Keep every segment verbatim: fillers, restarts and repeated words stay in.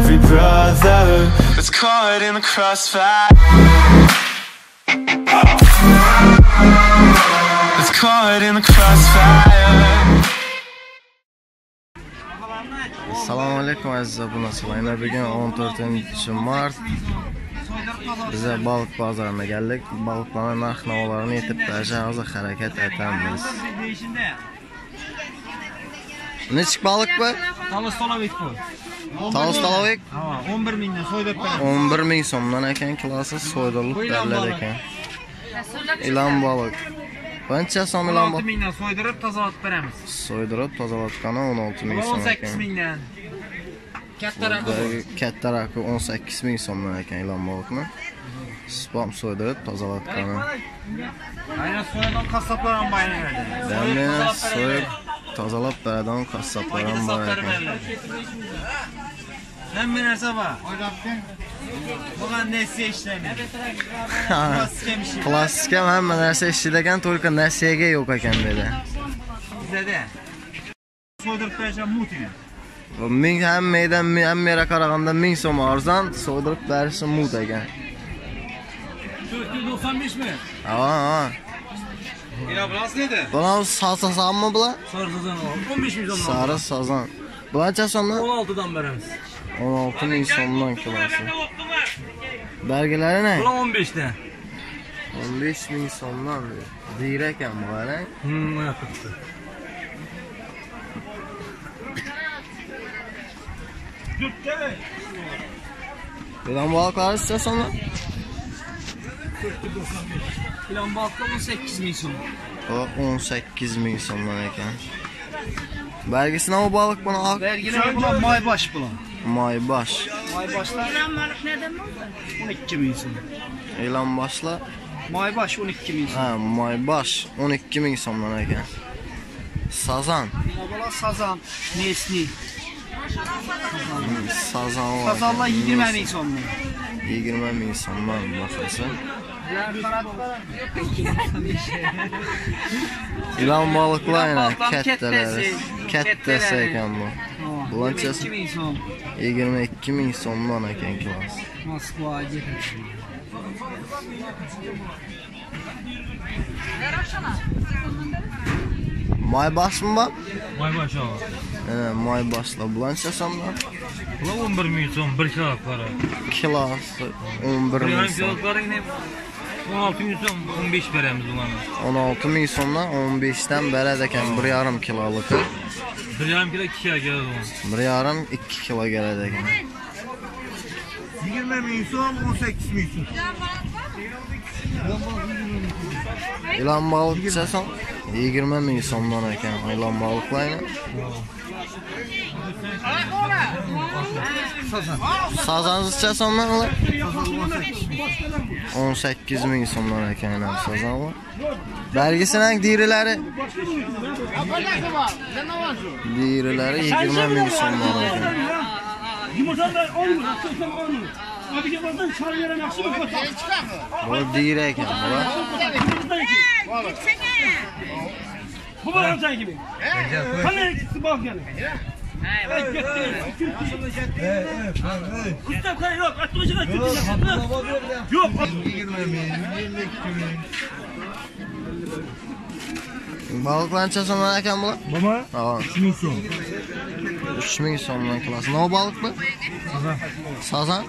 every brother was caught in the crossfire. Was caught in the crossfire. Assalomu alaykum aziz obunachilar. Bugun o'n to'rtinchi mart. Bize balık bozoruna geldik. Balıkların narx-navolarını yetib berishimiz harakat etamiz. Nechik balık bu? Talostolovik bu. Talostolovik? Ha, o'n bir mingdan so'ydirib beramiz. o'n bir ming so'mdan ekan kilosi so'ydirilib beriladi ekan. Ilan balık. Qancha so'm ilan o'n olti balık? mingdan so'ydirib tozalatib beramiz. So'ydirib tozalatgani o'n olti ming so'm o'n sakkiz ekan. mingdan. Katta raqam. Katta raqam o'n sakkiz ming so'mdan ekan ilan balıkni. Spam so'ydirib tozalatgani. Aynan so'yadigan qassoblar ham bayonadi. Damni so'yib tozalab beradigan qassoblar ham bor ekan. Hamma narsa bor. Bugun nasiya ishlaydi. Plastikam hamma narsa ishlagan, только nasiyaga yo'q ekan dedi. Bizda so'ydirib berishim mumkin. Ming hammadan hammera qaraganda ming so'm arzon, so'ydirib berishi mut ekan. to'rt yuz to'qson besh mi? Ha, ha. Ila bilasizmi dedi? Buna sazanmi bular? Sarı sazan o'n besh ming so'm. Sarı sazan. Bularcha so'mdan? o'n oltidan beramiz. o'n olti ming so'mdan kilosi. Belgilari ne? Bular o'n besh dan. o'n besh ming so'mdan. Deyir ekan bular. Hmm, yapıptı. Bilan balıklar istiyorsan mı? Plan balıkta on sekiz ming so'm. O on sakkiz ming so'mdan ekan. Belgisine o balık bana ak. Vergiler bulan maybaş bulan. Maybaş. Maybaşlar İlan balık neden mi? on iki ming so'm. Elan başla. Maybaş on iki ming so'm. Ha, maybaş on ikki ming so'mdan ekan. Sazan. Bular sazan, nesni. Sazan var. Sazanlar yigirma ming so'm. yigirma ming so'mdan bahası. İlan balıklar yine ketteleri. Kettesi ekan bu. Bulançası iki ming so'm. yigirma ikki ming so'mdan ekan kilosi. Moskva getir. Maybaş mı bak? Maybaş o. He, maybaşla bulança so'mdan. Bular o'n bir ming so'm bir kilolari. Kilosi o'n bir ming Yarım so'm. kilolari yine o'n olti ming so'm o'n besh beramiz ularni. o'n olti ming so'mdan o'n beshdan beradi ekan bir yarim kiloluk. bir yarim kilo ikki kilo keladi u. bir yarim ikki kilo keladi ekan. yigirma ming so'm, o'n sakkiz ming so'm. İlan balık içersen yigirma ming so'mdan ekan ilan balıklarni. Sazan içersen ne olur? o'n sakkiz ming so'mdan ekan ilan sazan var. Belgisining dirileri dirileri yigirma ming so'mdan ekan. Yumurtalar on lira, seksen on lira. Abi bazen çağırıyorum akşam kapatır. Bu diri ekan bular. Bu bana amca gibi. Hani ikisi bak yani. Evet, gitti. Kustam kay yok, atmışına gitti. Yok. Balıklar çeşitli ekan bular? Baba. Tamam. üç ming so'm. uch ming so'mdan kilosi. Ne balık bu? Sazan. Sazan?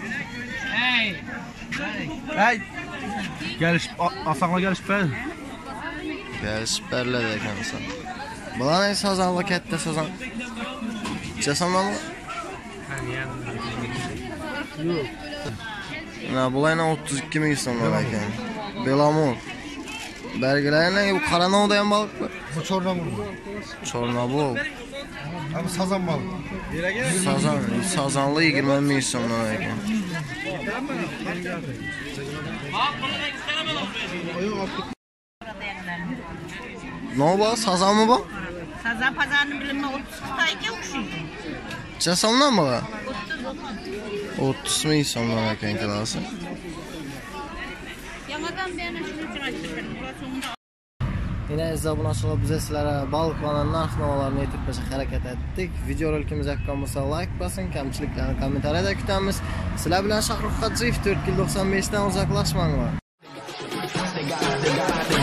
Hey. Geliş, asakla geliş ben. Gelişib beriladi ekan sen. Bular ne sazan va katta sazan? Çeşitli mi? Yo'q. Na bularni o'ttiz ikki ming so'mdan ekan. Belamur. Belgilerine bu karanavda yan balık mı? Bu çornabul. Çornabul. Abi sazan balık. Sazan, sazanlı yigirma ming so'mdan ekan. Ne bu? Sazan mı bu? Sazan pazarını bilimle otuz Xitoyga o'xshaydi. Necha so'mdan bu? o'ttiz ming so'mdan ekan kilosi. Yangadan beri shuni uchun aytdim. Yine aziz obunachilar, biz sizlarga baliqlarning narx-navolarini aytib berishga harakat etdik. Video rolikimizga yoqqan bo'lsa like bosing, kamchiliklarni kommentariyada kutamiz. Sizlar bilan Shohrux Qojiyev to'rt yil to'qson besh dan uzoqlashmanglar.